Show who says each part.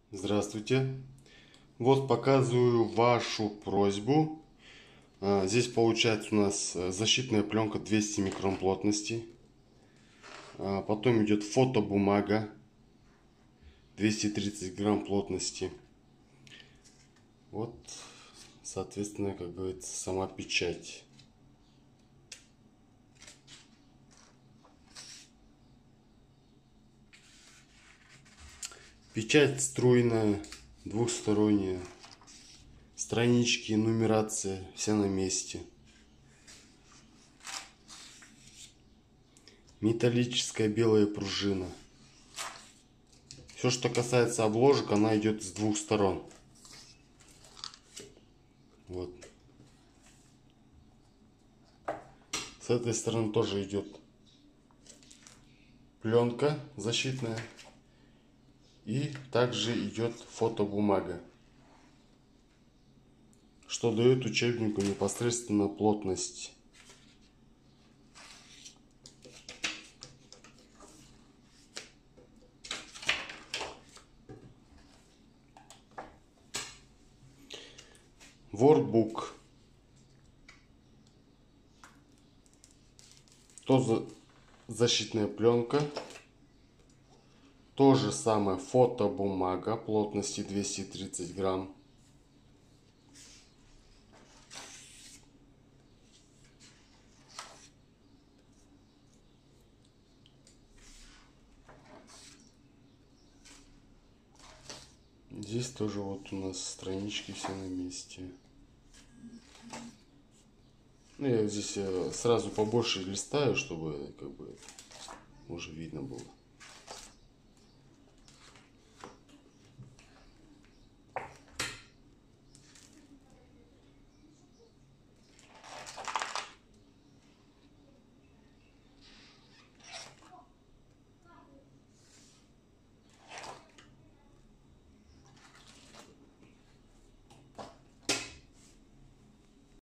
Speaker 1: Здравствуйте. Вот показываю вашу просьбу. Здесь получается у нас защитная пленка 200 микрон плотности. Потом идет фотобумага 230 грамм плотности. Вот, соответственно, как говорится, сама печать. Печать струйная, двухсторонняя. Странички, нумерация, вся на месте. Металлическая белая пружина. Все, что касается обложек, она идет с двух сторон. Вот. С этой стороны тоже идет пленка защитная. И также идет фотобумага, что дает учебнику непосредственно плотность. Воркбук. Тоже защитная пленка. То же самое фотобумага плотности 230 грамм. Здесь тоже вот у нас странички все на месте. Ну, я здесь сразу побольше листаю, чтобы как бы уже видно было.